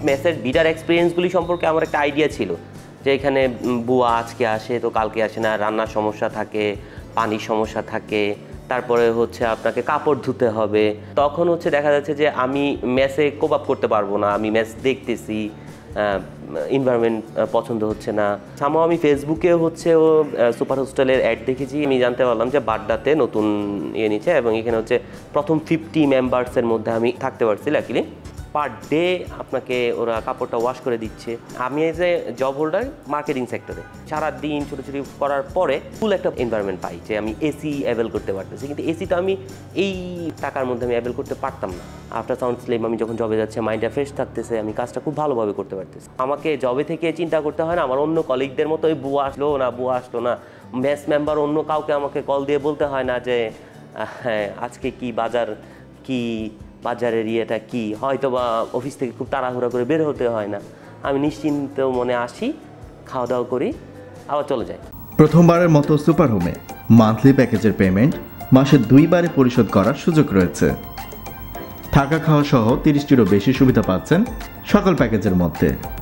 মেসের বিটার এক্সপিরিয়েন্সগুলি সম্পর্কে আমার একটা আইডিয়া ছিল যে এখানে বুয়া আজকে আসে তো কালকে আসে না, রান্নার সমস্যা থাকে, পানির সমস্যা থাকে, তারপরে হচ্ছে আপনাকে কাপড় ধুতে হবে। তখন হচ্ছে দেখা যাচ্ছে যে আমি মেসে কোপ আপ করতে পারবো না, আমি মেস দেখতেছি এনভায়রনমেন্ট পছন্দ হচ্ছে না। সামও আমি ফেসবুকে হচ্ছে ও সুপার হোস্টেলের অ্যাড দেখেছি, আমি জানতে পারলাম যে বাড্ডাতে নতুন নিচ্ছে এবং এখানে হচ্ছে প্রথম 50 মেম্বার্সের মধ্যে আমি থাকতে পারছি। লাকিলি পার ডে আপনাকে ওরা কাপড়টা ওয়াশ করে দিচ্ছে। আমি as a job holder marketing সেক্টরে সারাদিন ছোটোছুটি করার পরে ফুল একটা এনভায়রনমেন্ট পাই যে আমি এসি অ্যাভেল করতে পারতেছি, কিন্তু এসিটা আমি এই টাকার মধ্যে আমি অ্যাভেল করতে পারতাম না। আফটার সাউন্ড স্লিম আমি যখন জবে যাচ্ছে মাইন্ডটা ফ্রেশ থাকতেছে, আমি কাজটা খুব ভালোভাবে করতে পারতেছি। আমাকে জবে থেকে চিন্তা করতে হয় না আমার অন্য কলিগদের মতো ওই বুয়া আসলো না, মেস মেম্বার অন্য কাউকে আমাকে কল দিয়ে বলতে হয় না যে হ্যাঁ আজকে কি বাজার, কি বাজারের ইয়েটা কি, হয়তো বা অফিস থেকে খুব তাড়াহুড়া করে বের হতে হয় না। আমি নিশ্চিন্ত মনে আসি, খাওয়া দাওয়া করি, আবার চলে যাই। প্রথমবারের মতো সুপার হোমে মান্থলি প্যাকেজের পেমেন্ট মাসে 2 বারে পরিশোধ করার সুযোগ রয়েছে। থাকা খাওয়া সহ 30টিরও বেশি সুবিধা পাচ্ছেন সকল প্যাকেজের মধ্যে।